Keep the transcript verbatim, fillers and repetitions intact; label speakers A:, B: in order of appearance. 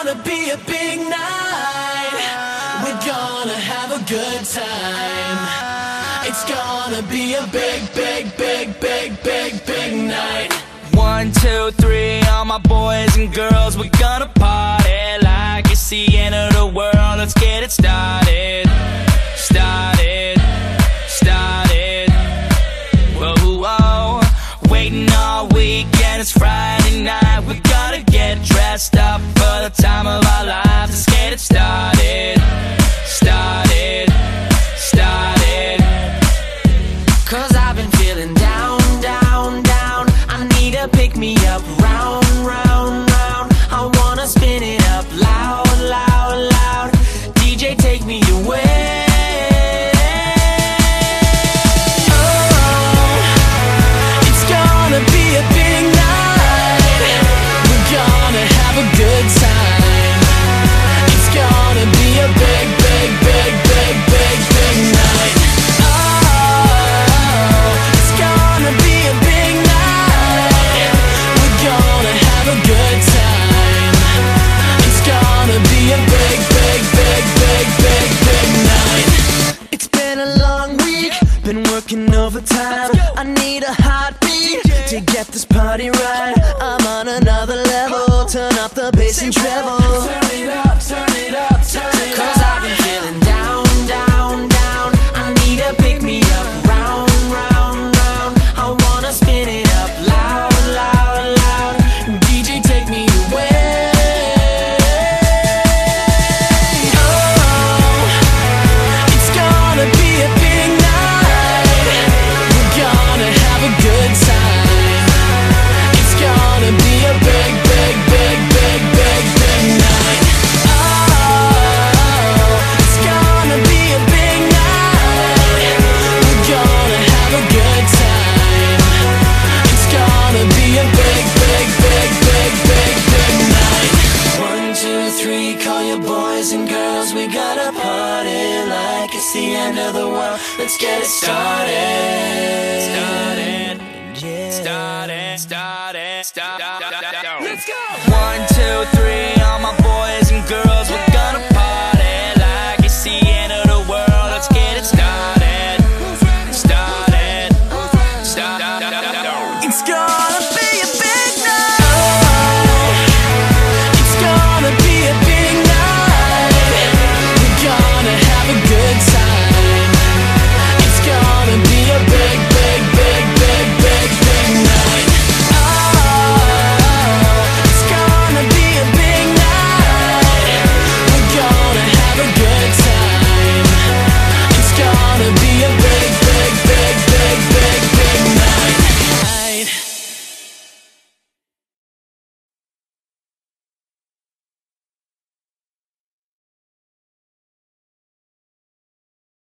A: gonna be a big night. We're gonna have a good time. It's gonna be a big, big, big, big, big, big night.
B: One, two, three, all my boys and girls, we're gonna party like it's the end of the world. Let's get it started, started, started. Whoa, whoa, waiting all weekend, it's Friday night. We gotta get dressed up for the time of our lives. Let's get it started, started, started.
A: Cause I've been feeling down, down, down. I need to pick me up, round, round, round. I wanna spin it up, loud, loud, loud. D J, take me away. Oh, it's gonna be a big night. We're gonna have a good time. It's gonna be a big, big, big, big, big, big night. Working overtime, I need a heartbeat to get this party right. I'm on another level, turn up the bass and treble. Turn it up, turn it up, turn it up. Cause I've been feeling down, down, down. I need to pick me up, round, round, round. I wanna spin it up, loud, loud, loud. D J, take me away. Oh, it's gonna be a big night. Good time. It's gonna be a big, big, big, big, big, big night. Oh, it's gonna be a big night. We're gonna have a good time. It's gonna be a big, big, big, big, big, big night. One, two, three, call your boys and girls. We gotta party like it's the end of the world. Let's get it started. Started. Yeah. Started, started, started. Let's go!
B: One, two, three, all my boys and girls.